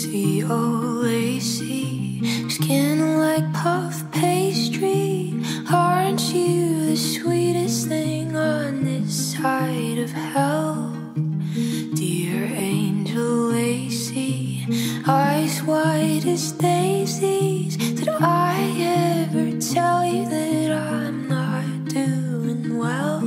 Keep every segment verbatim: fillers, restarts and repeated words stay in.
Lacy, oh Lacy, skin like puff pastry. Aren't you the sweetest thing on this side of hell? Dear angel Lacy, eyes white as daisies. Did I ever tell you that I'm not doing well?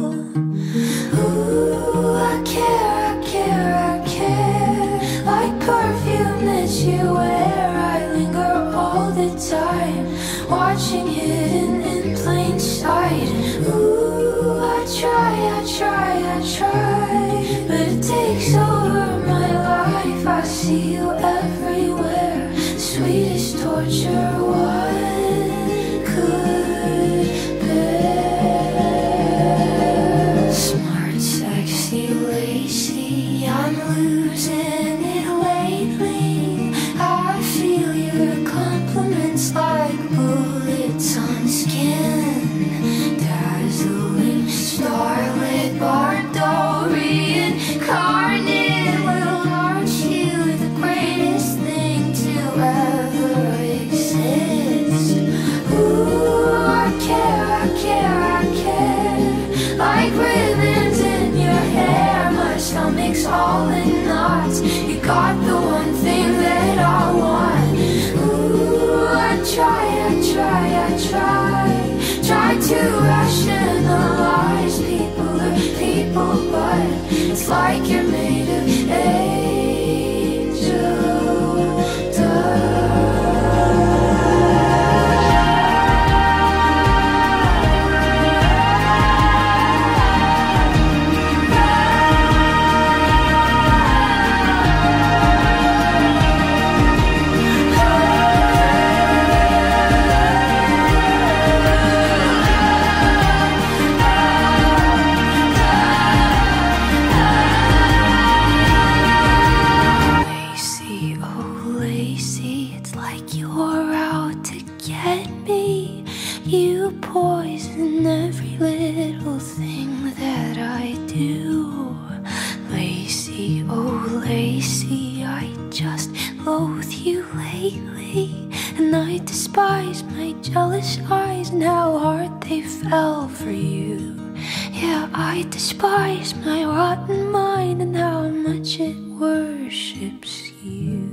Ooh, I care, I care, I care. Like perfume that you wear, I linger all the time, watching hidden in plain sight. Ooh, I try, I try, I try, but it takes over my life. I see you everywhere, the sweetest torture one could bear. Smart, sexy Lacy, I'm losing it lately. I feel your compliments like bullets on skin. Dazzling, starlit, Bardorian, incarnate. Well, aren't you the greatest thing to ever exist? Ooh, I care, I care, I care. Like ribbons in your hair, my stomach's all in knots. You got the one thing that I want. Ooh, I try, I try, I try, try to rationalize people are people, but it's like you're made of angel dust. Lacy, oh Lacy, it's like you're out to get me. You poison every little thing that I do. Lacy, oh Lacy, I just loathe you lately, and I despise my jealous eyes and how hard they fell for you. Yeah, I despise my rotten mind and how much it worships you.